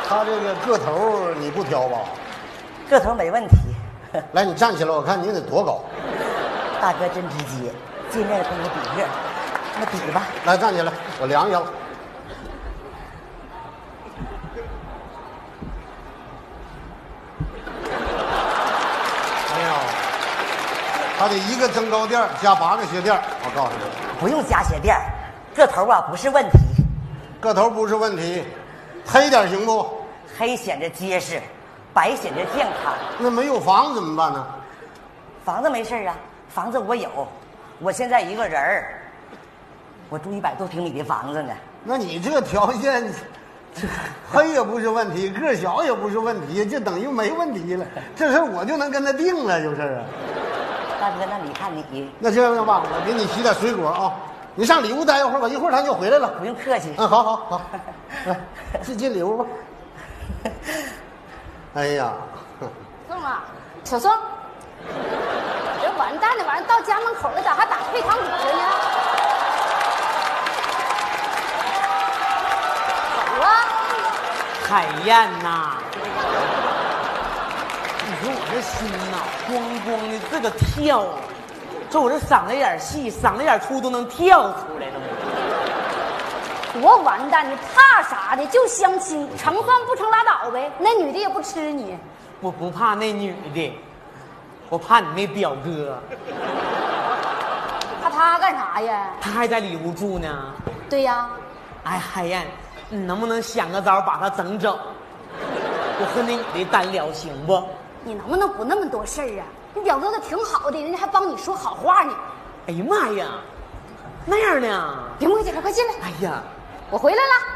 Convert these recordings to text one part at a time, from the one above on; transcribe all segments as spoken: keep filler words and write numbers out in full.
他这个个头你不挑吧？ 个头没问题。 来，你站起来，我看你得多高。 大哥真直接，见面跟我比个，那比吧。 来，站起来，我量一下。没有，他得一个增高垫加八个鞋垫。我告诉你， 不用加鞋垫，个头啊不是问题。 个头不是问题，黑点行不？ 黑显着结实，白显着健康。 那没有房怎么办呢？ 房子没事啊，房子我有，我现在一个人儿，我住一百多平米的房子呢。 那你这条件，黑也不是问题，个小也不是问题，就等于没问题了。这事我就能跟他定了，就是。 大哥，那你看你， 那这样吧，我给你洗点水果啊，你上里屋待一会儿吧，一会儿咱就回来了。 不用客气。 嗯，好好好，来，进进里屋吧。哎呀， 宋啊，小宋，这完蛋了，完了到家门口了，咋还打退堂鼓了呢？走啊！ 海燕呐，你说我这心呐，咣咣的这个跳，这我这嗓子眼细，嗓子眼粗都能跳出来了。 多完蛋！你怕啥的？就相亲，成算不成拉倒呗。那女的也不吃你。 我不怕那女的，我怕你那表哥。 怕他干啥呀？ 他还在里屋住呢。 对呀。 哎，海燕，你能不能想个招把他整走？我和那女的单聊行不？ 你能不能不那么多事儿啊？你表哥可挺好的，人家还帮你说好话呢。 哎呀妈呀，那样呢？ 别磨叽了，快进来。 哎呀， 我回来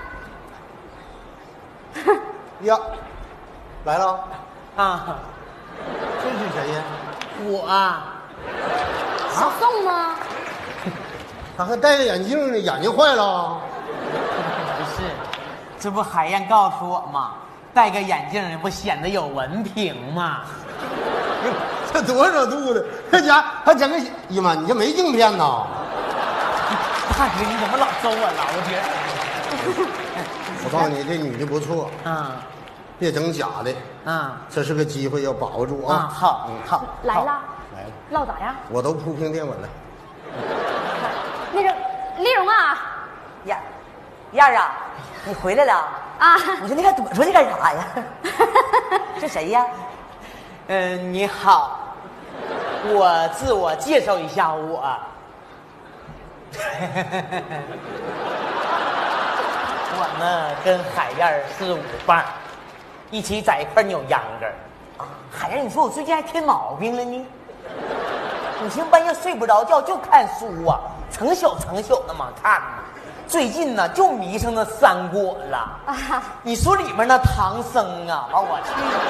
了。 呀，来了啊！ 这是谁呀？ 我啊， 小宋吗？ 他还戴着眼镜呢，眼睛坏了。 不是，这不海燕告诉我吗？戴个眼镜不显得有文凭吗？ 这多少度的？这家还整个……哎呀妈，你这没镜片呐？ 大哥，你怎么老周我老弟？ 我告诉你，这女的不错， 啊， 别整假的， 啊， 这是个机会，要把握住啊！ 啊，好，好， 来了， 来了， 唠咋样？ 我都铺平垫稳了。 那个丽蓉啊， 燕燕儿啊，你回来了啊？ 你说你还躲出去干啥呀？是谁呀？ 嗯，你好，我自我介绍一下，我。我呢跟海燕是舞伴，一起在一块扭秧歌。 啊，海燕，你说我最近还添毛病了呢？你寻半夜睡不着觉就看书啊，成宿成宿那么看呢。最近呢就迷上那三国了啊！你说里面那唐僧啊，把我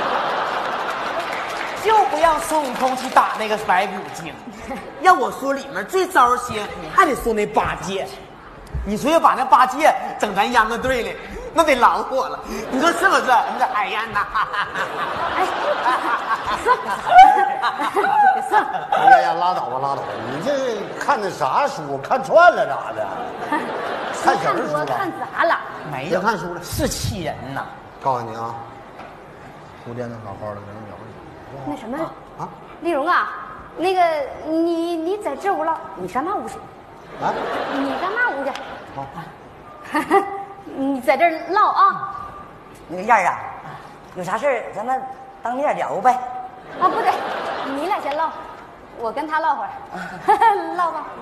气，就不让孙悟空去打那个白骨精。要我说里面最招邪乎，还得说那八戒。你说要把那八戒整咱秧歌队里，那得老火了。你说是不是？你这海燕呐！ 哎，算算。 哎呀呀，拉倒吧，拉倒吧！你这看的啥书？看串了咋的？看小人书了？ 看砸了？ 没有， 别看书了， 是气人呐！ 告诉你啊，铺垫的好好的，给他描一那什么啊， 丽蓉啊，那个你你在这屋唠，你上那屋去。 啊， 你上那屋去。 好， 你在这儿唠啊。 那个燕儿啊，有啥事儿咱们当面聊呗。 啊，不对，你俩先唠，我跟他唠会儿。唠吧。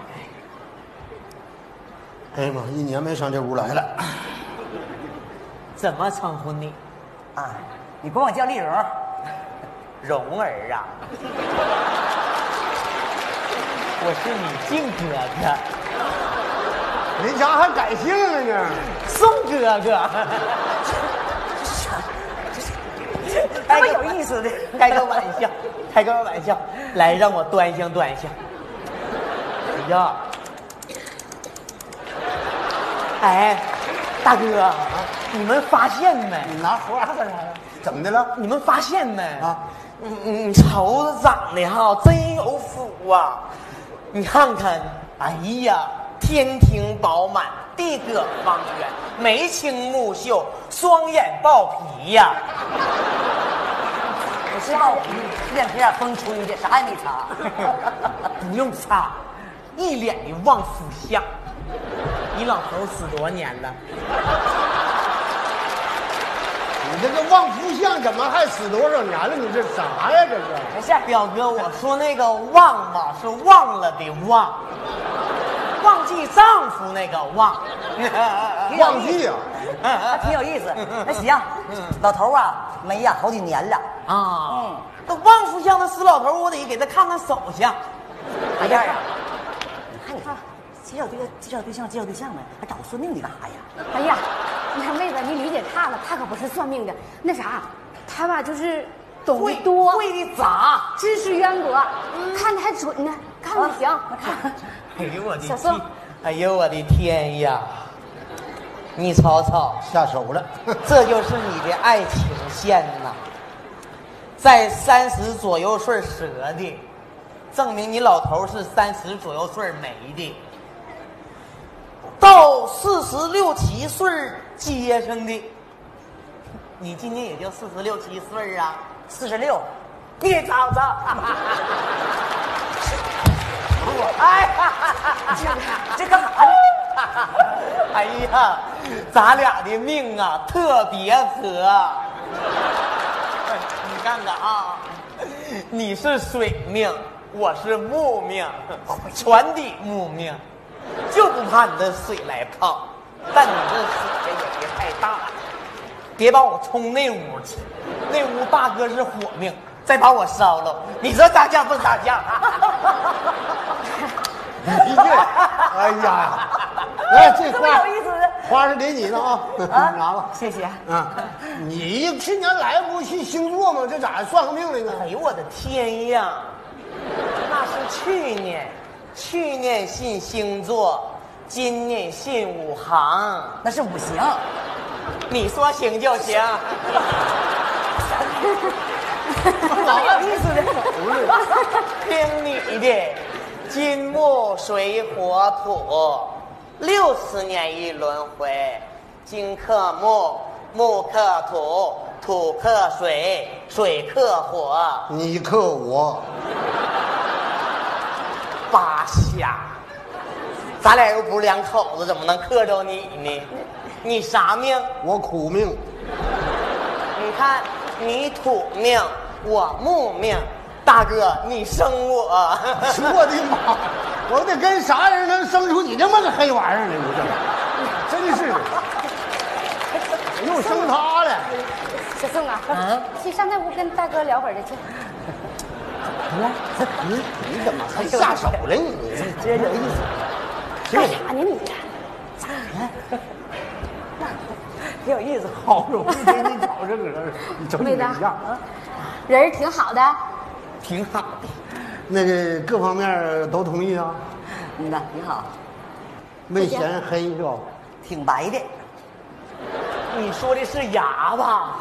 哎呀妈，一年没上这屋来了。 怎么称呼你？ 啊，你管我叫丽蓉。 蓉儿啊，我是你靖哥哥。 您家还改姓了呢？ 宋哥哥。 这么有意思的， 开个玩笑，开个玩笑，来让我端详端详。哎呀，哎，大哥，啊、你们发现没？ 你拿活干啥呀？怎么的了？ 你们发现没？ 啊， 你你瞅着长得哈真有福啊！你看看，哎呀，天庭饱满，地阁方圆， 眉清目秀，双眼爆皮呀、 我是爆皮，脸皮让风吹的，啥也没擦。 不用擦，一脸的旺夫相。你老头死多少年了？ 你这个旺夫相怎么还死多少年了？你这啥呀？这是？ 没事，表哥，我说那个忘嘛是忘了的忘，忘记丈夫那个忘， 忘记啊！ 还挺有意思。那行，老头啊没呀好几年了啊。 嗯， 那旺夫相的死老头，我得给他看看手相。 啥样啊？你看你看，介绍对介绍对象介绍对象呢，还找算命的干啥呀？ 哎呀，那妹子你理解差了，他可不是算命的，那啥，他吧就是懂得多， 会的杂， 知识渊博，看的还准呢，看着行。看， 哎呦我的小宋天！哎呦我的天呀！你瞅瞅， 下手了。 这就是你的爱情线呐，在三十左右岁折的，证明你老头是三十左右岁没的。到四十六七岁接上的，你今年也就四十六七岁啊？ 四十六， 你瞅瞅，哎， 这干啥呢？ 哎呀，咱俩的命啊特别合。你看看啊，你是水命，我是木命，全体木命，就不怕你这水来泡。但你这水也别太大了，别把我冲那屋去。那屋大哥是火命，再把我烧了，你说咋讲不咋讲？ 一句，哎呀，来这这么花有意思的。 花是给你的啊， 啊拿吧。 谢谢。 啊，你去年来不信星座吗？这咋算个命来呢？ 哎呦我的天呀，那是去年，去年信星座，今年信五行。 那是五行。 你说行就行。 老有意思的。 听你的，金木水火土，六十年一轮回，金克木，木克土，土克水，水克火。 你克我， 八瞎，咱俩又不是两口子，怎么能克着你呢？你啥命？ 我苦命。 你看，你土命，我木命。大哥，你生我， 我的妈！我得跟啥人能生出你这么个黑玩意儿来？你这真是的，又生他了。 小宋啊， 嗯去上那屋跟大哥聊会儿去。 来，你你怎么还下手了？你这有意思。 干啥呢你？ 挺有意思。 好容易给你找这个人，你整你妹子这样， 人儿挺好的， 挺好的。 那个各方面都同意啊？ 嗯呐，挺好， 没嫌黑是吧？ 挺白的。 你说的是牙吧？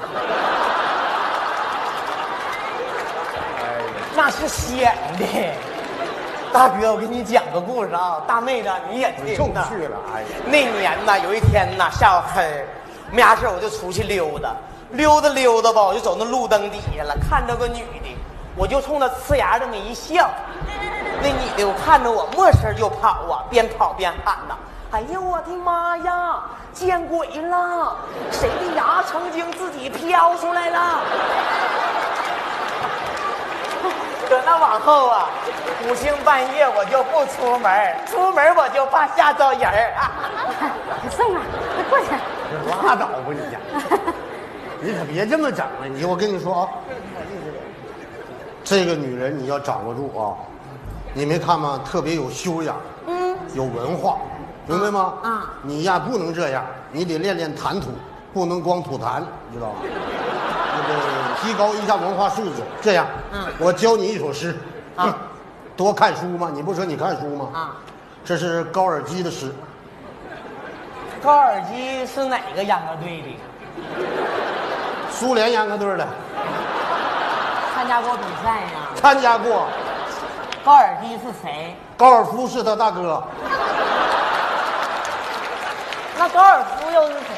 那是显的。大哥，我给你讲个故事啊，大妹子你也听就呐。 去了，哎呀， 那年呐，有一天呐，下午黑儿，没啥事我就出去溜达，溜达溜达吧，我就走那路灯底下了，看着个女的，我就冲她呲牙这么一笑。那女的我看着我，没声就跑啊，边跑边喊呐：“哎呦我的妈呀，见鬼了！谁的牙曾经自己飘出来了？”可那往后啊，五更半夜我就不出门，出门我就怕吓着人儿。 宋啊，快过去。 拉倒吧你呀！你可别这么整了，你我跟你说啊，这个女人你要掌握住啊！你没看吗？特别有修养，嗯，有文化，明白吗？ 啊， 你呀不能这样，你得练练谈吐，不能光吐痰，知道吗？那个提高一下文化素质。这样，嗯，我教你一首诗，啊，多看书吗？你不说你看书吗？ 啊， 这是高尔基的诗。 高尔基是哪个秧歌队的？ 苏联秧歌队的， 参加过比赛呀？ 参加过。 高尔基是谁？ 高尔夫是他大哥。 那高尔夫又是谁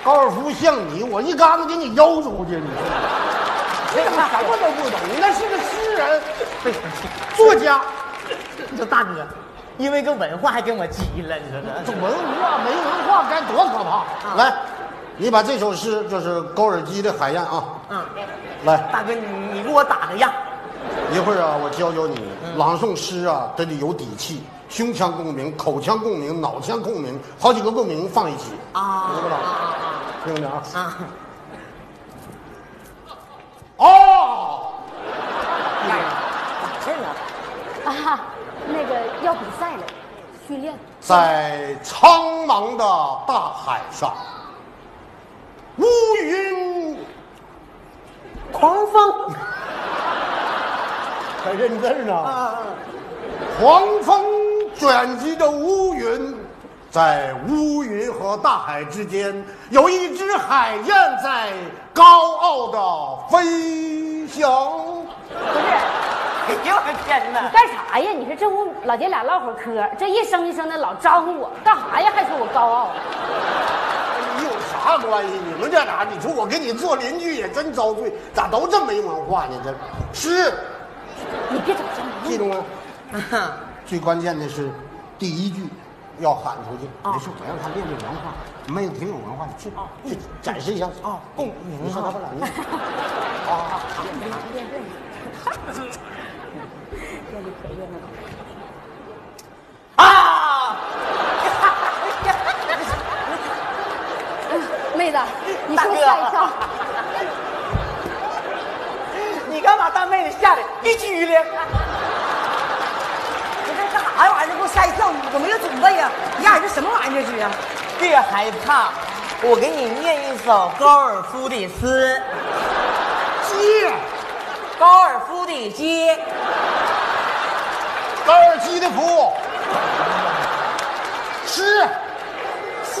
高尔夫像你，我一竿子给你腰出去，你说这个什么都不懂，那是个诗人、作家。 你说大哥，因为个文化还跟我急了，你说这文化没文化该多可怕！啊、来，你把这首诗就是高尔基的《海燕》啊， 嗯， 来， 大哥你你给我打个样。 一会儿啊，我教教你朗诵诗啊，得得有底气，胸腔共鸣、口腔共鸣、脑腔共鸣，好几个共鸣放一起啊， 明白了？听着啊。 啊。 哦， 咋事儿啊？ 啊，那个要比赛了，训练。 在苍茫的大海上，乌云狂风。 还认字呢。啊，狂风卷集的乌云，在乌云和大海之间，有一只海燕在高傲的飞翔。 不是， 哎呦我天哪！ 你干啥呀？你说这屋老姐俩唠会儿嗑，这一声一声的老招呼我，干啥呀？还说我高傲？ 你有啥关系？你们这俩，你说我跟你做邻居也真遭罪，咋都这么没文化呢？这诗， 你别找上门， 记住吗？最关键的是第一句要喊出去。没事，我让他练练文化，妹子挺有文化的，去去展示一下。 哦，共鸣。 你说他不懒呢？啊， 练练练，练的可练了。 啊！ 妹子，你说吓一跳。 你干嘛大妹子吓得一激灵？ 这这干啥玩意儿？给我吓一跳！我没有准备呀！呀，这什么玩意儿这是啊？ 别害怕，我给你念一首高尔夫的诗。 鸡， 高尔夫的鸡， 高尔基的夫，诗， 诗，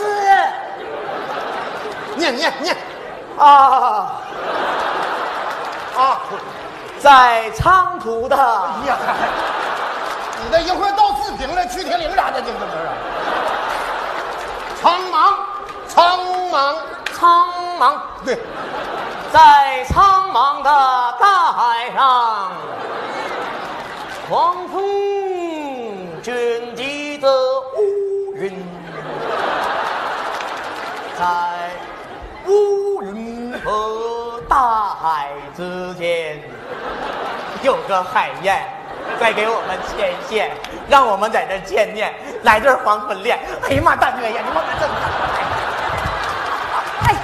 念念念啊啊！ 在昌图的哎呀，你这一会儿到四平了，去铁岭啥的，这不是？苍茫，苍茫， 苍茫， 对， 在苍茫的大海上，狂风卷集的乌云，在乌云和大海之间，有个海燕在给我们牵线，让我们在这见面，来这儿黄昏恋。哎呀妈，大哥呀，你往哪整？ 哎，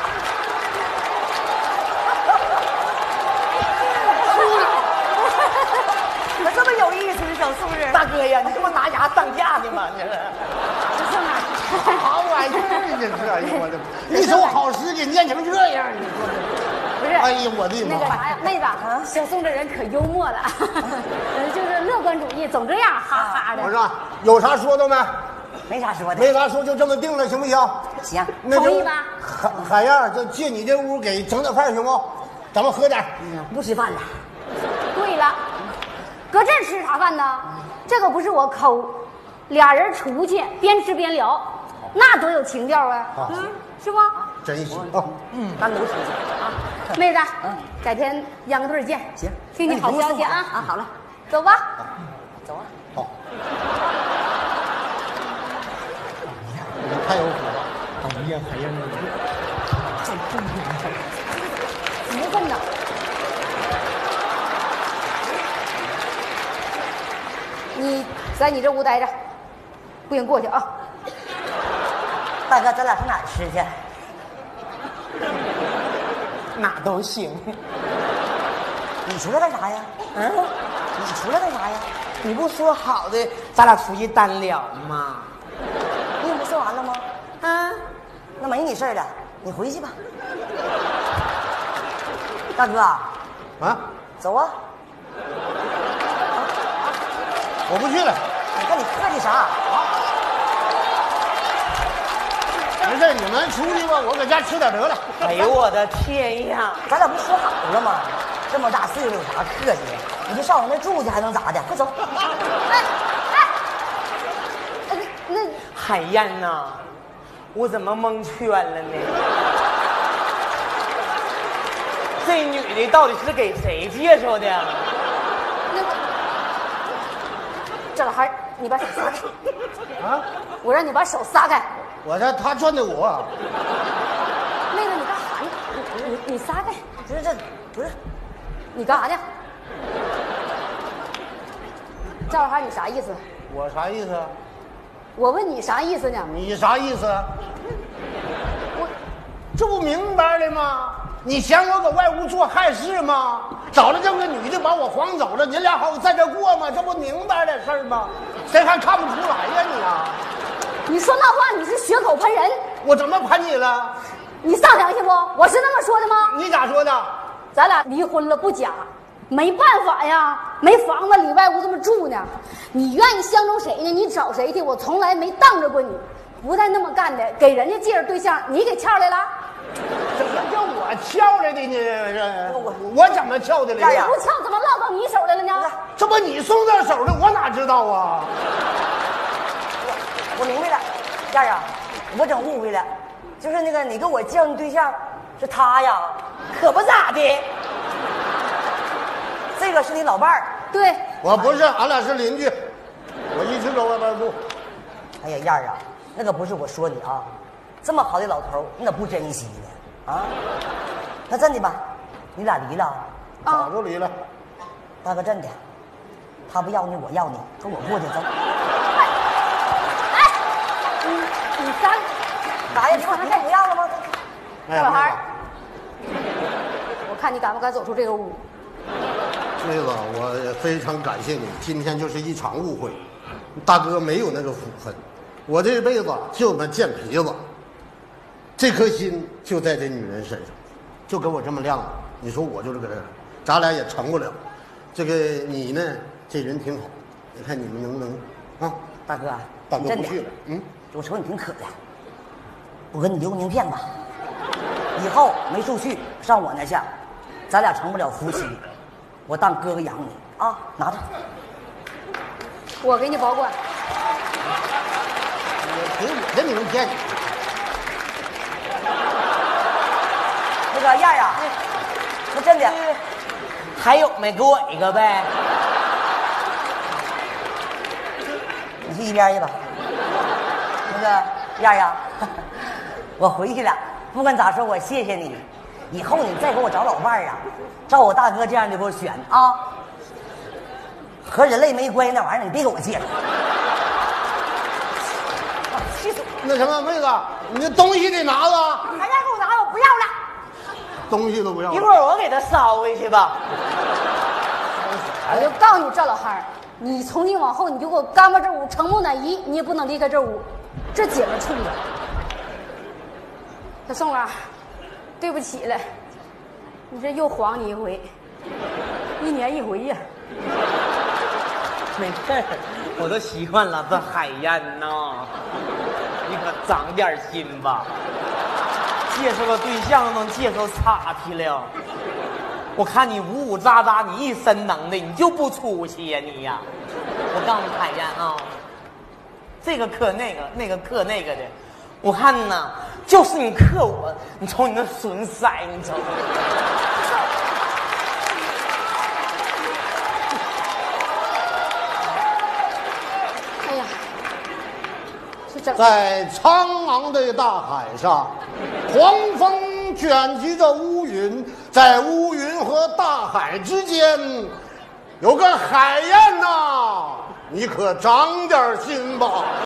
可这么有意思，这是不是？ 大哥呀，你这不拿牙当架的吗？你这是。 这上哪？ 啥玩意儿？这是，哎呦我的，一首好诗给念成这样，你说这？ 不是， 哎呀，我的那个妈！ 啥呀，妹子，小宋这人可幽默了，呃就是乐观主义，总这样哈哈的。 我说有啥说的没？ 没啥说的。 没啥说，就这么定了，行不行？ 行， 那就同意吗海海燕就借你这屋给整点饭，行不？咱们喝点。 不吃饭了。 对了，搁这儿吃啥饭呢？这可不是我抠，俩人出去边吃边聊，那多有情调啊！ 啊嗯，是不？ 真行啊！ 嗯，单独出去啊。 妹子，改天秧歌队见。 行， 听听好消息啊！ 啊，好了， 走吧。 走啊。 好。你太有谱了！ 哎呀，海燕， 真正的，福分呐！你在你这屋待着，不行过去啊！ 大哥，咱俩上哪儿吃去？ 哪都行。 你出来干啥呀？ 嗯， 你出来干啥呀？ 你不说好的，咱俩出去单聊吗？ 你不说完了吗？ 啊， 那没你事儿了，你回去吧。大哥， 啊， 走啊！ 我不去了。 你看你客气啥？啊？ 没事，你们出去吧，我搁家吃点得了。 哎呦我的天呀！ 咱俩不说好了吗？这么大岁数有啥客气？你就上我那住去还能咋的？快走！ 哎哎，那那海燕呐， 我怎么蒙圈了呢？这女的到底是给谁介绍的？ 那个赵老汉，你把手撒开啊！ 我让你把手撒开。 我这他转的我， 妹子，你干啥呢？你你你撒开！ 不是这，不是， 你干啥呢？赵老汉，你啥意思？ 我啥意思啊？ 我问你啥意思呢？ 你啥意思啊？我这不明白了吗？你嫌我搁外屋做害事吗？找了这么个女的把我晃走了，你俩好在这过吗？这不明白的事儿吗？谁还看不出来呀你啊？ 你说那话你是血口喷人， 我怎么喷你了？ 你上良心不？我是那么说的吗？ 你咋说的？ 咱俩离婚了不假，没办法呀，没房子里外屋这么住呢。你愿意相中谁呢？你找谁去？我从来没当着过你，不带那么干的。给人家介绍对象，你给撬来了？ 怎么叫我撬来的呢？我我怎么撬的了？ 你不撬怎么落到你手来了呢？ 这不你送到手的，我哪知道啊？ 我明白了，燕儿啊，我整误会了，就是那个你跟我介绍的对象是他呀，可不咋的。这个是你老伴儿。 对， 我不是，俺俩是邻居，我一直搁外边住。 哎呀，燕儿啊，那可不是我说你啊，这么好的老头儿，你咋不珍惜呢？啊，那真的吧，你俩离了？ 早就离了。 大哥，真的，他不要你，我要你，跟我过去走。 你你三啥呀？你不你不要了吗？ 哎小孩儿，我看你敢不敢走出这个屋？ 妹子，我非常感谢你，今天就是一场误会，大哥没有那个福分，我这辈子就那贱皮子，这颗心就在这女人身上，就给我这么亮了。你说我就是个人，咱俩也成不了。这个你呢，这人挺好，你看你们能不能啊？ 大哥， 大哥真的不去了，嗯， 我瞅你挺可怜，我给你留个名片吧，以后没处去上我那下，咱俩成不了夫妻，我当哥哥养你啊，拿着。 我给你保管。 我给我的名片， 那个燕儿啊，那真的， 还有没给我一个呗？ 你去一边去吧。那个燕儿呀，我回去了，不管咋说，我谢谢你。以后你再给我找老伴儿啊，照我大哥这样的给我选啊。和人类没关系那玩意儿，你别给我介绍。气死我！ 那什么，妹子，你那东西得拿着， 还让给我拿，我不要了。 东西都不要了。 一会儿我给他捎回去吧。 我就告诉你赵老汉儿，你从今往后你就给我干巴这屋，成木乃伊，你也不能离开这屋。这姐们处的。小宋啊，对不起了，你这又晃你一回，一年一回呀。 没事儿，我都习惯了，这海燕呐，你可长点心吧。介绍个对象能介绍岔劈了，我看你五五喳喳，你一身能耐，你就不出息呀你呀！我告诉你海燕啊，这个克那个，那个克那个的，我看呐，就是你克我，你瞅你那损色，你瞅。 哎呀，是整在苍茫的大海上，狂风卷集着乌云，在乌云和大海之间，有个海燕呐，你可长点心吧。